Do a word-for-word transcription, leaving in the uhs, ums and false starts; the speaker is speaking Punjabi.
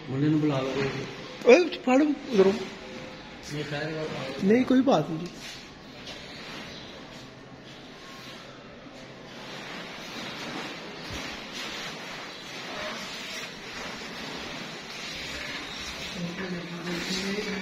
मुंडे नूं बुला लो ओए फड़ उधरों नहीं कोई बात नहीं जी Thank you.